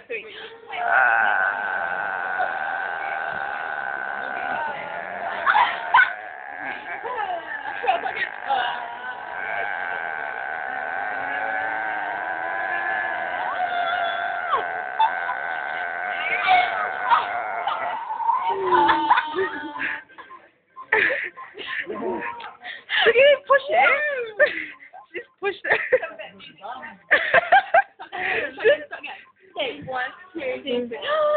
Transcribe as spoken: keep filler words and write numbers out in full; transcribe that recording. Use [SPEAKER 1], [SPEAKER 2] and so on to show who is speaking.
[SPEAKER 1] three.
[SPEAKER 2] Look at it, push it. Just push it.
[SPEAKER 1] Okay, one, two, three.